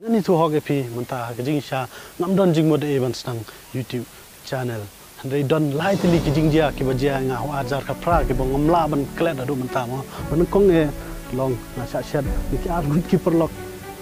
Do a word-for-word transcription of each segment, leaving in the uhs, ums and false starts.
Ini tu hok epi mentah kejing sha ngam don jingmut e ban stang YouTube channel. Handai don lai tili kejing dia ki bajia nga ho ajar ka pra ki bong ngam la ban klet adu mentah mo. Ban kong e long na sha shat ni ki ar gut ki perlok.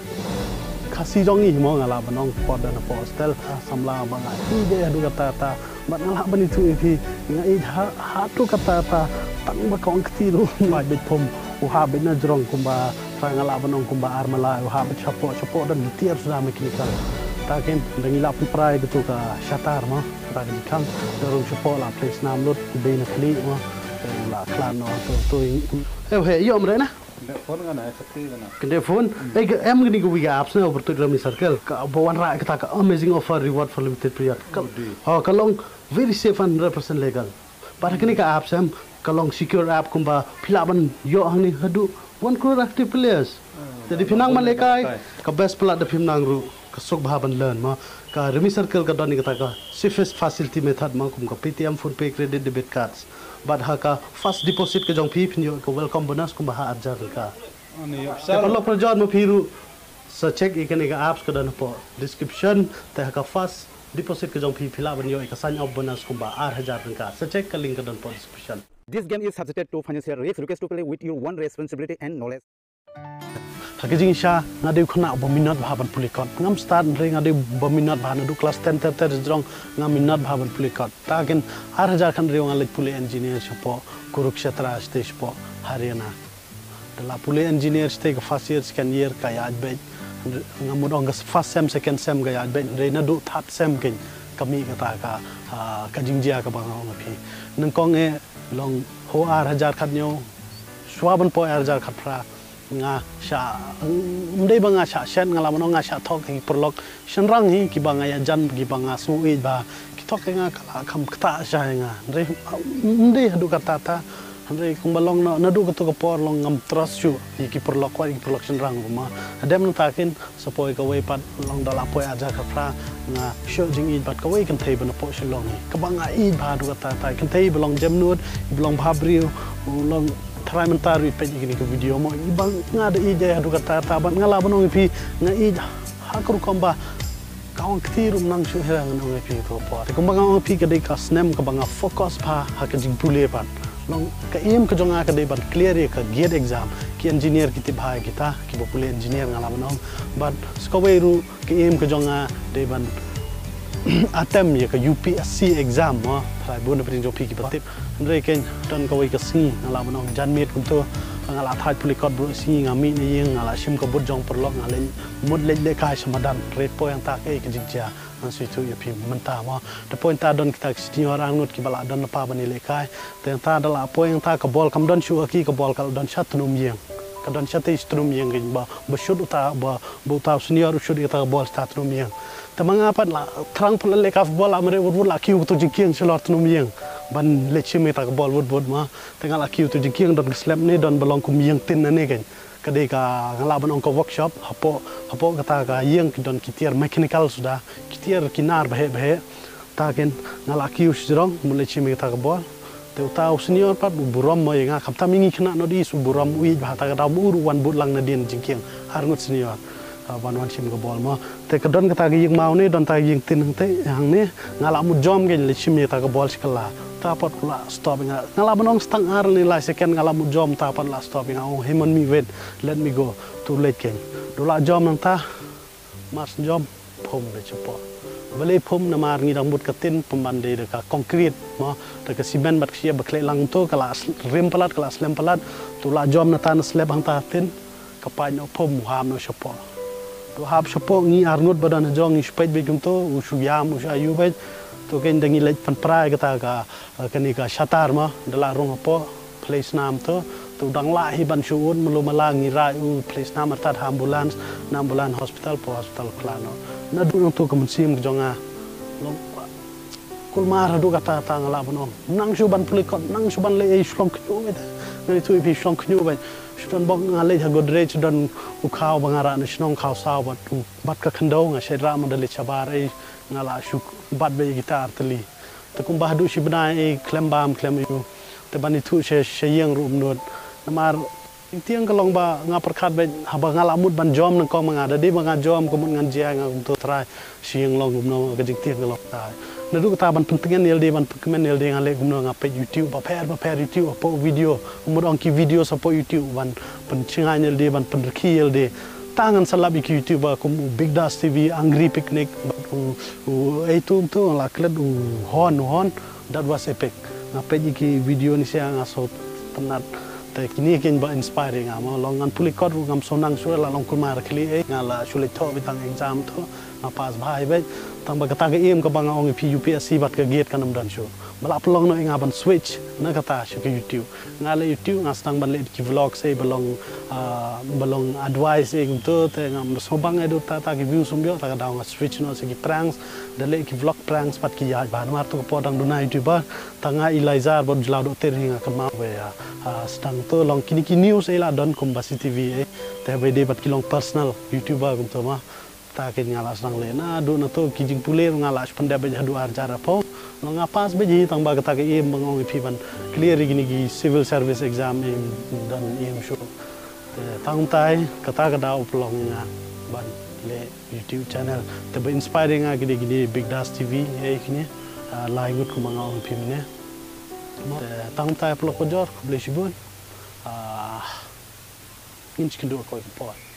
Kasih jong i mo ngala banong pod dan postel samla bang ai de adu kata ta ban ngala ban itu epi nga i ha tu kata ta tang ba kong kti ru mai bet pom u ha bet na jrong kumba ngala banong kumba armala u ha bet chapo chapo dan tiar sudah mekanikal takin dangila prai gitu ka shatar ma ta kan kam dorong chapo la place nam lut be na kli ma la klan no to to eh he yo amre na phone kan hai sakti kan kende phone ei em gini ko wiga apps na over to rami circle ka bawan ra ka ka amazing offer reward for limited period ha kalong very safe and one hundred percent legal para kini ka apps em kalong secure app kumba philaban yo hangni hadu one crore active players jadi pinang malekai ka best plat da pinang ru ka sok bhaban learn ma ka rami circle ka doni ka ka safest facility method ma kum ka paytm phone pay credit debit cards but ha ka first deposit ka jong phi pinyo ka welcome bonus kum ha arjar ka ani opsal ka lo project ma phiru sa check ikane ka apps ka dan po description ta ka first deposit ka jong phi philaban yo ka sign up bonus kum ba eight thousand ka sa check ka link ka dan po description. This game is subject to financial risks. Request to play with your one responsibility and knowledge. Hakijing sha ngade khona bominat bhaban pulikot ngam start ring ngade bominat bhana du class ten ter ter jrong ngam minat bhaban pulikot takin eight thousand khan rewa lek puli engineer chapo kurukshetra stage po Haryana dala puli engineer stage first year second year ka yaj be ngam modong first sem second sem ga yaj be reina du third sem ken kami kata ka kajingjia ka bang phi nang kong e long ho eight thousand khat nyo swaban po eight thousand khat pra nga sha ndai banga sha shen ngala mano nga sha thok ki perlok shenrang hi ki banga ya jan ki banga su e ba ki thok nga kala kham kta sha nga ndai ndai hadu kata ta ndai kumbalong no nadu ka to ka por long ngam trust chu ki perlok kwa ki perlok shenrang ma adem na takin sapoi ka wei pat long dala poi aja ka pra nga sho jing i bat ka wei kan thei ban po shlong ka banga i ba du kata ta kan thei belong jamnut belong bhabriu long try mentar wi pe gini ke video mo ibang ngada i je hadu kata ta ban ngala banong pi nga i hakru komba kaung ktirum nang shu herang nong pi ko po te komba ngong pi ka dei ka snem ka banga focus pa hakajing pule pan long ka em ka jonga ka dei ban clear ka gate exam ki engineer ki ti bhai kita ki bo pule engineer ngala banong but skoweru ki em ka jonga dei ban atem ya ka U P S C exam mo try bon prin jo pi ki patip andre ken ton ka wei ka si ngala banong jan met kun to ngala thai pulikot bro si ngami ni yeng ngala sim ka bot jong perlok ngale mud le le kai samadan red po yang ta ke ki jinja an si tu ya pi menta mo de point ta don kita si orang ngut ki bala don pa bani le kai te ta dala po yang ta ka bol kam don shu ki ka bol ka don chat num yeng ka don chat istrum yeng gin ba ba shud ta ba bu ta senior shud ta bol ta num yeng tamang apa la trang pula le ka bol amre wud la kiu tu jingkieng selot num yeng ban le chime ta bol wud wud ma tengah la kiu tu jingkieng don slap ni don belong kum yeng tin na ne gen kadai ka ngala ban ong ko workshop hapo hapo kata ka yeng don kitiar mechanical sudah kitiar kinar bahe bahe ta ken ngala kiu srong mule chime ta bol te utau senior pat buram mo yenga khapta mingi khna no di su buram ui ba ta ka bur wan but lang na din jingkieng har ngut senior ban wan chim ko bol ma te ka don kata gi mau ni don ta yeng tin te hang ni ngala mu jom gen le chim ta ka bol skala ta pat kula stop nga ngala banong stang ar ni la second ngala mu jom ta pat la stop nga oh hemon mi wait let me go to late ken do la jom nang ta mas jom phom le chopo bale phom na mar ngi dang but ka tin pamban de ka concrete ma ta ka cement bat khia ba khle lang to kala rim palat kala slem palat to la jom na ta na slab hang ta tin ka pa no phom ham no chopo to hab chopo ngi arnut badan jong ngi spait be to usu yam usu ayu be to ken dangi lek pan prai kata ka kani ka shatar ma dala rong po place nam to to dang la hi ban shuun mulu malangi ra u place nam tat ambulance nam ambulance hospital po hospital klano na du to kam sim jonga long kul mar du kata ta ngala bono nang shu ban pulikot nang shu ban le e shlong knu be ngai tu pi shlong knu be shton bong ngale ha godrej don u khaw bangara na shnong khaw saw bat bat ka khandau nga shedra mandali chabar e ngala shuk bat be gitar tali te kum bahdu shi bna e klem bam klem yu te bani thu she she yeng rum not namar tiang kalong ba nga perkat ba haba ngalamut ban jom nang kong mga dadi mga jom kumun ngan jia nga untuk try siang long gumno ga jing tiang kalong tai nadu ta ban pentingan nil de ban pekmen nil de ngale gumno nga pe YouTube ba per ba per YouTube po video umur ongki video sa po YouTube ban penchingai nil de ban penreki nil de tangan salab iki YouTube ba kum Big Das T V Angry Picnic u u itu tu la kled u hon hon that was epic nga pe iki video ni sia nga so penatแต่kini kin ba inspiring ama longan pulikot ngam sonang sura la long kumar kli e ngala sulit tho bitang exam tho na pas bhai be tang ba kata ke im ka bang ong P U P S C bat ka gate kanam dan shu bala pelong no inga ban switch na kata shu ke YouTube ngala YouTube ngas tang ban le ki vlog se belong belong advice e to te ngam so bang edu ta ta ki view sum yo ta ka daw switch no se ki pranks de le ki vlog pranks pat ki ya ban mar to ko dang duna YouTuber tanga Eliza bon jlau do ter hinga ka ma we stang to long kini kini news ela don kombasi T V e te be de bat kilong personal YouTuber kum to ma ta kin ngala sang le na do na to kijing pule ngala spanda be hadu arjara po no ngapas be ji tang ba kata ke im bangong pi ban clear gini gi civil service exam im dan im show tang tai kata ka da uplong nga ban le YouTube channel te be inspiring a gini gini Big Das T V e kini lai gut ku bangong pi ne tang tai pelok kojor boleh sibun ah inch kendo ko po